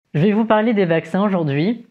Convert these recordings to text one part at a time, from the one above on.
Je vais vous parler des vaccins aujourd'hui.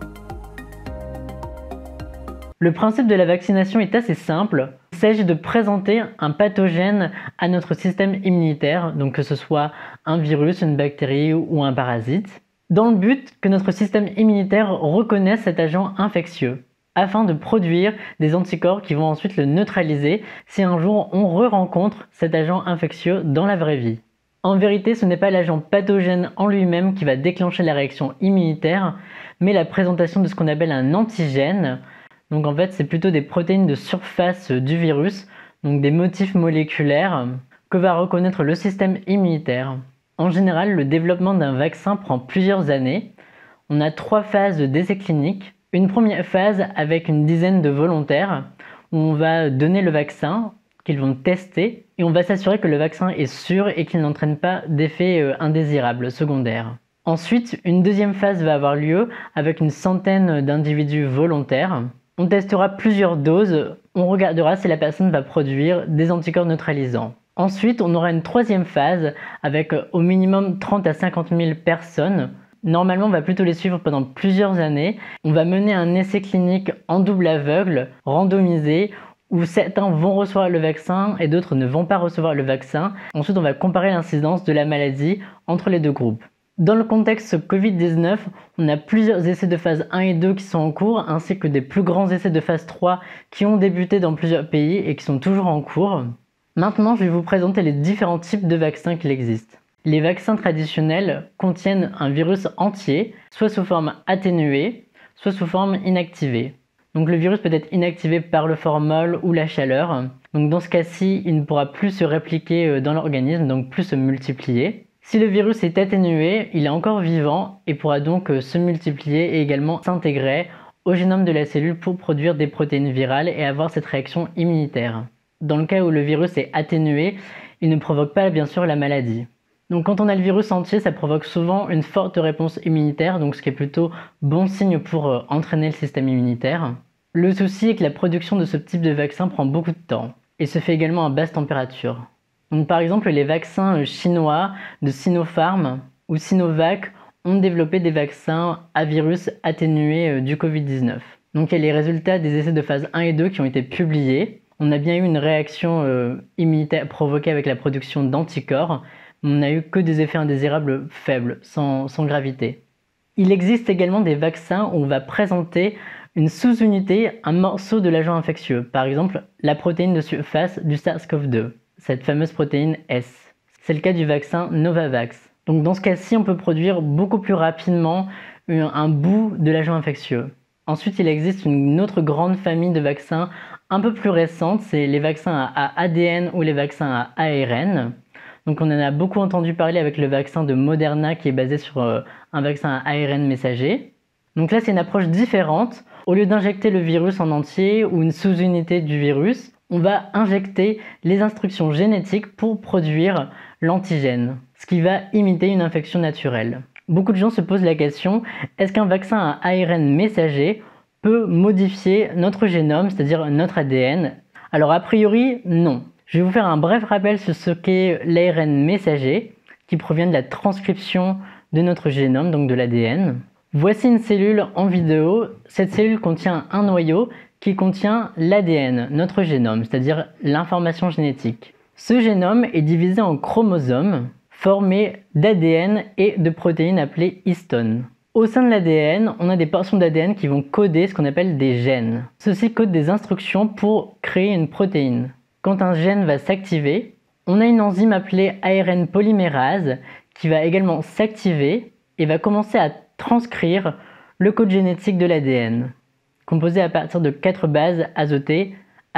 Le principe de la vaccination est assez simple. Il s'agit de présenter un pathogène à notre système immunitaire, donc que ce soit un virus, une bactérie ou un parasite, dans le but que notre système immunitaire reconnaisse cet agent infectieux, afin de produire des anticorps qui vont ensuite le neutraliser si un jour on re-rencontre cet agent infectieux dans la vraie vie. En vérité, ce n'est pas l'agent pathogène en lui-même qui va déclencher la réaction immunitaire, mais la présentation de ce qu'on appelle un antigène. Donc en fait, c'est plutôt des protéines de surface du virus, donc des motifs moléculaires que va reconnaître le système immunitaire. En général, le développement d'un vaccin prend plusieurs années. On a 3 phases d'essais cliniques. Une première phase avec une dizaine de volontaires où on va donner le vaccin qu'ils vont tester et on va s'assurer que le vaccin est sûr et qu'il n'entraîne pas d'effets indésirables secondaires. Ensuite, une deuxième phase va avoir lieu avec une centaine d'individus volontaires. On testera plusieurs doses, on regardera si la personne va produire des anticorps neutralisants. Ensuite, on aura une troisième phase avec au minimum 30 à 50 000 personnes. Normalement, on va plutôt les suivre pendant plusieurs années. On va mener un essai clinique en double aveugle, randomisé, où certains vont recevoir le vaccin et d'autres ne vont pas recevoir le vaccin. Ensuite, on va comparer l'incidence de la maladie entre les deux groupes. Dans le contexte Covid-19, on a plusieurs essais de phase 1 et 2 qui sont en cours, ainsi que des plus grands essais de phase 3 qui ont débuté dans plusieurs pays et qui sont toujours en cours. Maintenant, je vais vous présenter les différents types de vaccins qu'il existe. Les vaccins traditionnels contiennent un virus entier, soit sous forme atténuée, soit sous forme inactivée. Donc le virus peut être inactivé par le formol ou la chaleur. Donc dans ce cas-ci, il ne pourra plus se répliquer dans l'organisme, donc plus se multiplier. Si le virus est atténué, il est encore vivant et pourra donc se multiplier et également s'intégrer au génome de la cellule pour produire des protéines virales et avoir cette réaction immunitaire. Dans le cas où le virus est atténué, il ne provoque pas bien sûr la maladie. Donc quand on a le virus entier, ça provoque souvent une forte réponse immunitaire, donc ce qui est plutôt bon signe pour entraîner le système immunitaire. Le souci est que la production de ce type de vaccin prend beaucoup de temps et se fait également à basse température. Donc par exemple, les vaccins chinois de Sinopharm ou Sinovac ont développé des vaccins à virus atténué du Covid-19. Donc il y a les résultats des essais de phase 1 et 2 qui ont été publiés. On a bien eu une réaction immunitaire provoquée avec la production d'anticorps, mais on n'a eu que des effets indésirables faibles, sans gravité. Il existe également des vaccins où on va présenter une sous-unité, un morceau de l'agent infectieux, par exemple la protéine de surface du SARS-CoV-2, cette fameuse protéine S. C'est le cas du vaccin Novavax. Donc dans ce cas-ci, on peut produire beaucoup plus rapidement un bout de l'agent infectieux. Ensuite, il existe une autre grande famille de vaccins un peu plus récente, c'est les vaccins à ADN ou les vaccins à ARN. Donc on en a beaucoup entendu parler avec le vaccin de Moderna qui est basé sur un vaccin à ARN messager. Donc là, c'est une approche différente. Au lieu d'injecter le virus en entier ou une sous-unité du virus, on va injecter les instructions génétiques pour produire l'antigène, ce qui va imiter une infection naturelle. Beaucoup de gens se posent la question, est-ce qu'un vaccin à ARN messager peut modifier notre génome, c'est-à-dire notre ADN? Alors a priori, non. Je vais vous faire un bref rappel sur ce qu'est l'ARN messager, qui provient de la transcription de notre génome, donc de l'ADN. Voici une cellule en vidéo. Cette cellule contient un noyau qui contient l'ADN, notre génome, c'est-à-dire l'information génétique. Ce génome est divisé en chromosomes formés d'ADN et de protéines appelées histones. Au sein de l'ADN, on a des portions d'ADN qui vont coder ce qu'on appelle des gènes. Ceux-ci codent des instructions pour créer une protéine. Quand un gène va s'activer, on a une enzyme appelée ARN polymérase qui va également s'activer et va commencer à transcrire le code génétique de l'ADN, composé à partir de 4 bases azotées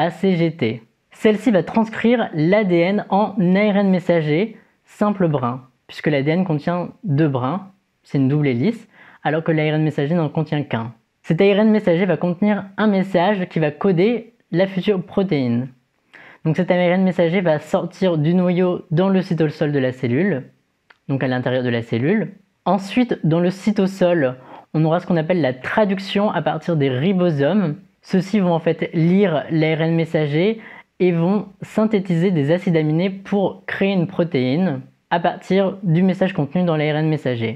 ACGT. Celle-ci va transcrire l'ADN en ARN messager simple brun, puisque l'ADN contient 2 brins, c'est une double hélice, alors que l'ARN messager n'en contient qu'un. Cet ARN messager va contenir un message qui va coder la future protéine. Donc cet ARN messager va sortir du noyau dans le cytosol de la cellule, donc à l'intérieur de la cellule. Ensuite, dans le cytosol, on aura ce qu'on appelle la traduction à partir des ribosomes. Ceux-ci vont en fait lire l'ARN messager et vont synthétiser des acides aminés pour créer une protéine à partir du message contenu dans l'ARN messager.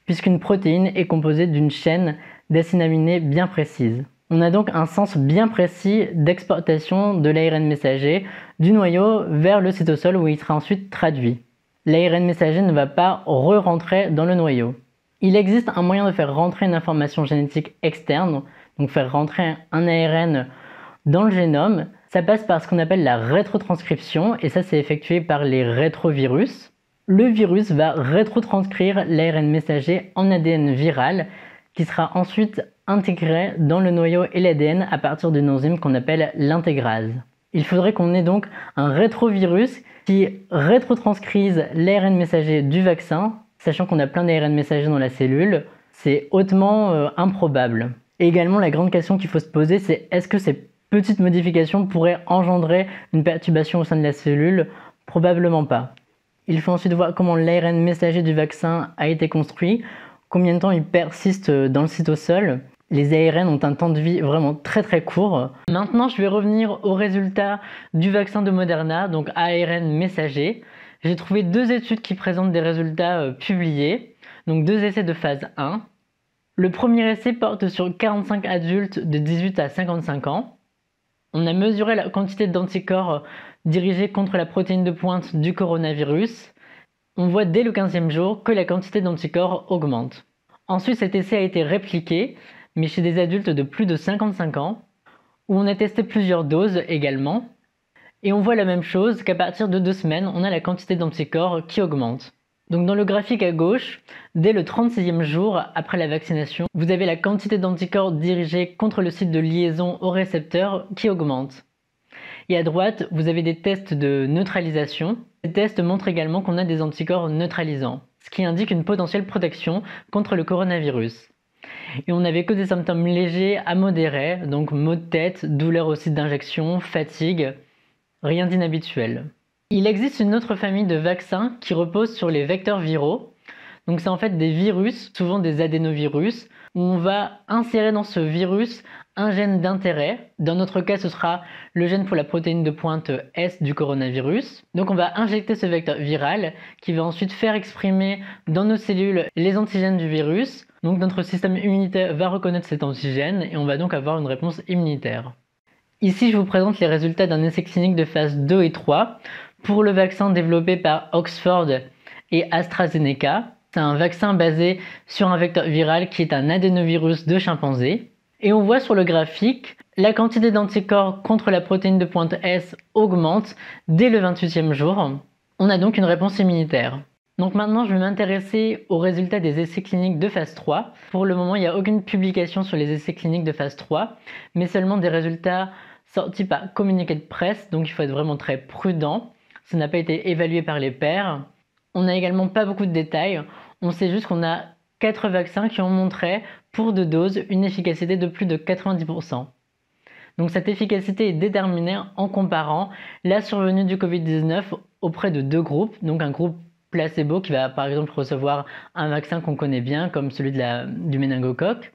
puisqu'une protéine est composée d'une chaîne d'acides aminés bien précise. On a donc un sens bien précis d'exportation de l'ARN messager du noyau vers le cytosol où il sera ensuite traduit. L'ARN messager ne va pas re-rentrer dans le noyau. Il existe un moyen de faire rentrer une information génétique externe, donc faire rentrer un ARN dans le génome. Ça passe par ce qu'on appelle la rétrotranscription et ça c'est effectué par les rétrovirus. Le virus va rétrotranscrire l'ARN messager en ADN viral qui sera ensuite intégré dans le noyau et l'ADN à partir d'une enzyme qu'on appelle l'intégrase. Il faudrait qu'on ait donc un rétrovirus qui rétrotranscrise l'ARN messager du vaccin, sachant qu'on a plein d'ARN messagers dans la cellule, c'est hautement improbable. Et également la grande question qu'il faut se poser, c'est est-ce que ces petites modifications pourraient engendrer une perturbation au sein de la cellule? Probablement pas. Il faut ensuite voir comment l'ARN messager du vaccin a été construit, combien de temps il persiste dans le cytosol. Les ARN ont un temps de vie vraiment très court. Maintenant, je vais revenir aux résultats du vaccin de Moderna, donc ARN messager. J'ai trouvé 2 études qui présentent des résultats publiés, donc 2 essais de phase 1. Le premier essai porte sur 45 adultes de 18 à 55 ans. On a mesuré la quantité d'anticorps dirigés contre la protéine de pointe du coronavirus. On voit dès le 15e jour que la quantité d'anticorps augmente. Ensuite, cet essai a été répliqué, mais chez des adultes de plus de 55 ans, où on a testé plusieurs doses également. Et on voit la même chose qu'à partir de 2 semaines, on a la quantité d'anticorps qui augmente. Donc dans le graphique à gauche, dès le 36e jour après la vaccination, vous avez la quantité d'anticorps dirigés contre le site de liaison au récepteur qui augmente. Et à droite, vous avez des tests de neutralisation. Ces tests montrent également qu'on a des anticorps neutralisants, ce qui indique une potentielle protection contre le coronavirus. Et on n'avait que des symptômes légers à modérés, donc maux de tête, douleur au site d'injection, fatigue, rien d'inhabituel. Il existe une autre famille de vaccins qui repose sur les vecteurs viraux. Donc c'est en fait des virus, souvent des adénovirus, où on va insérer dans ce virus un gène d'intérêt. Dans notre cas, ce sera le gène pour la protéine de pointe S du coronavirus. Donc on va injecter ce vecteur viral qui va ensuite faire exprimer dans nos cellules les antigènes du virus. Donc notre système immunitaire va reconnaître cet antigène et on va donc avoir une réponse immunitaire. Ici, je vous présente les résultats d'un essai clinique de phase 2 et 3 pour le vaccin développé par Oxford et AstraZeneca. C'est un vaccin basé sur un vecteur viral qui est un adénovirus de chimpanzé. Et on voit sur le graphique, la quantité d'anticorps contre la protéine de pointe S augmente dès le 28e jour. On a donc une réponse immunitaire. Donc maintenant, je vais m'intéresser aux résultats des essais cliniques de phase 3. Pour le moment, il n'y a aucune publication sur les essais cliniques de phase 3, mais seulement des résultats sortis par communiqué de presse, donc il faut être vraiment très prudent. Ça n'a pas été évalué par les pairs. On n'a également pas beaucoup de détails. On sait juste qu'on a 4 vaccins qui ont montré, pour 2 doses, une efficacité de plus de 90%. Donc cette efficacité est déterminée en comparant la survenue du Covid-19 auprès de 2 groupes, donc un groupe placebo qui va par exemple recevoir un vaccin qu'on connaît bien comme celui du méningocoque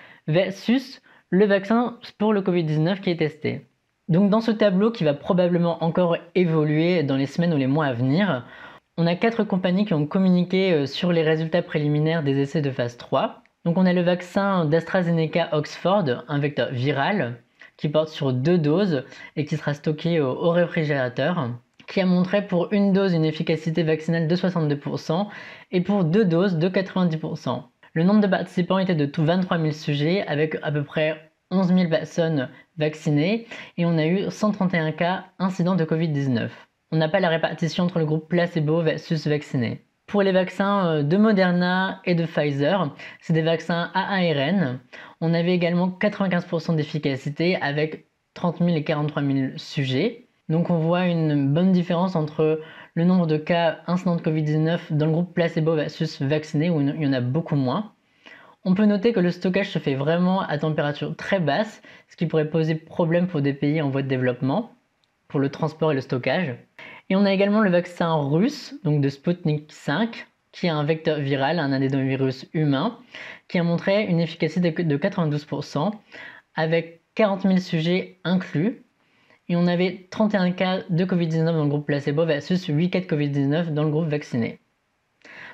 versus le vaccin pour le Covid-19 qui est testé. Donc dans ce tableau qui va probablement encore évoluer dans les semaines ou les mois à venir, on a 4 compagnies qui ont communiqué sur les résultats préliminaires des essais de phase 3. Donc on a le vaccin d'AstraZeneca Oxford, un vecteur viral qui porte sur 2 doses et qui sera stocké au réfrigérateur, qui a montré pour une dose une efficacité vaccinale de 62% et pour 2 doses de 90%. Le nombre de participants était de 23 000 sujets avec à peu près 11 000 personnes vaccinées et on a eu 131 cas incidents de Covid-19. On n'a pas la répartition entre le groupe placebo versus vacciné. Pour les vaccins de Moderna et de Pfizer, c'est des vaccins à ARN. On avait également 95% d'efficacité avec 30 000 et 43 000 sujets. Donc on voit une bonne différence entre le nombre de cas incidents de Covid-19 dans le groupe placebo versus vacciné où il y en a beaucoup moins. On peut noter que le stockage se fait vraiment à température très basse, ce qui pourrait poser problème pour des pays en voie de développement, pour le transport et le stockage. Et on a également le vaccin russe, donc de Sputnik 5, qui est un vecteur viral, un adénovirus humain, qui a montré une efficacité de 92%, avec 40 000 sujets inclus. Et on avait 31 cas de Covid-19 dans le groupe placebo versus 8 cas de Covid-19 dans le groupe vacciné.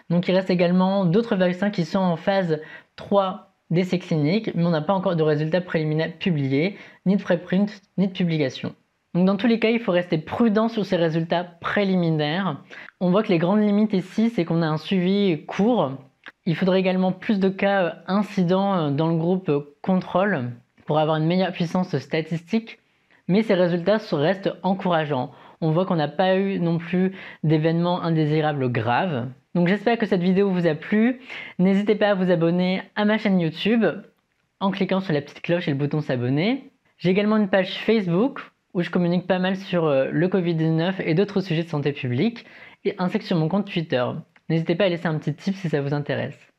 Donc il reste également d'autres vaccins qui sont en phase 3 d'essais cliniques, mais on n'a pas encore de résultats préliminaires publiés, ni de préprint, ni de publication. Donc dans tous les cas, il faut rester prudent sur ces résultats préliminaires. On voit que les grandes limites ici, c'est qu'on a un suivi court. Il faudrait également plus de cas incidents dans le groupe contrôle pour avoir une meilleure puissance statistique, mais ces résultats restent encourageants. On voit qu'on n'a pas eu non plus d'événements indésirables graves. Donc j'espère que cette vidéo vous a plu. N'hésitez pas à vous abonner à ma chaîne YouTube en cliquant sur la petite cloche et le bouton s'abonner. J'ai également une page Facebook où je communique pas mal sur le Covid-19 et d'autres sujets de santé publique, ainsi que sur mon compte Twitter. N'hésitez pas à laisser un petit tip si ça vous intéresse.